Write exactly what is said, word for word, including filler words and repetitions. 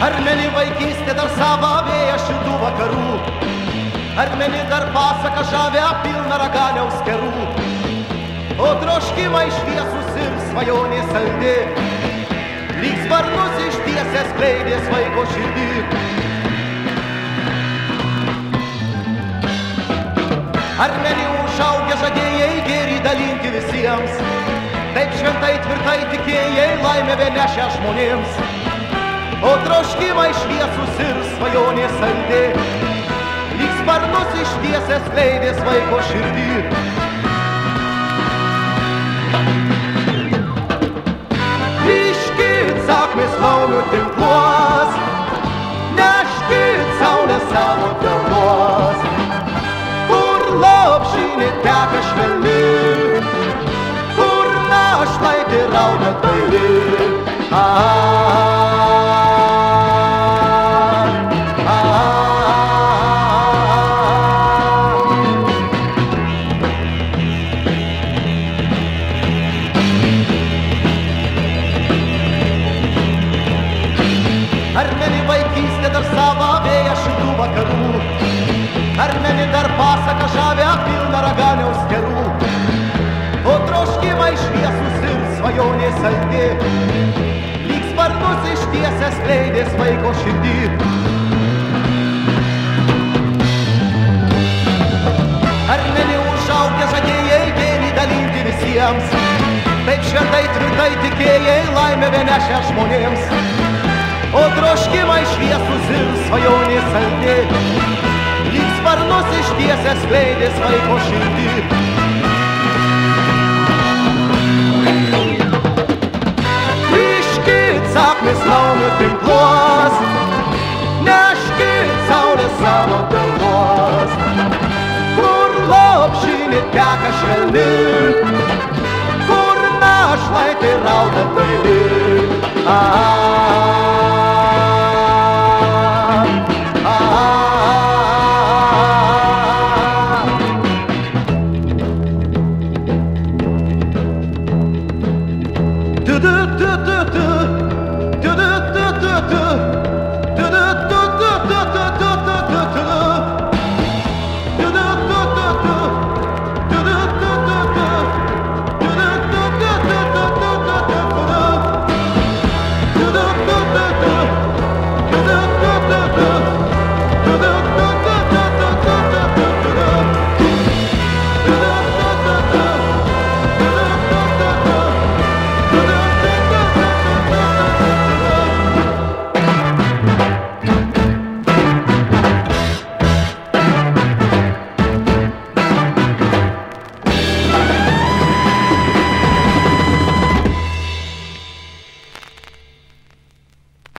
Ar meni vaikystė dar savo vėją šitų vakarų, ar meni dar pasaka žavę pilną raganiaus kerų, o troškimai šviesus ir svajonė saldi, lyg sparnus ištiesęs skleidės vaiko širdį. Ar meni užaugę žadėjai gėrį dalinti visiems, taip šventai tvirtai tikėjai laimę vienešę žmonėms, o troškimai šviesus ir svajonė saldi, lyg sparnus ištiesęs skleidės vaiko širdį. Grįžkit, sakmės laumių tinkluos, neškit saulę savo dienos, kur lopšinė teka švelni, kur našlaitė rauda daili. Ar meni vaikystė dar savo vėją šitų vakarų, ar meni dar pasaka žavę pilną raganiaus kerų, o troškimai šviesus ir svajonė saldi, lyg sparnus ištiesęs skleidės vaiko širdį. Ar meni užaugę žadėjai gėrį dalinti visiems, taip šventai tvirtai tikėjai laimę vienešę žmonėms, o troškimai šviesus ir svajonė saldi, lyg sparnus ištiesęs skleidės vaiko širdį.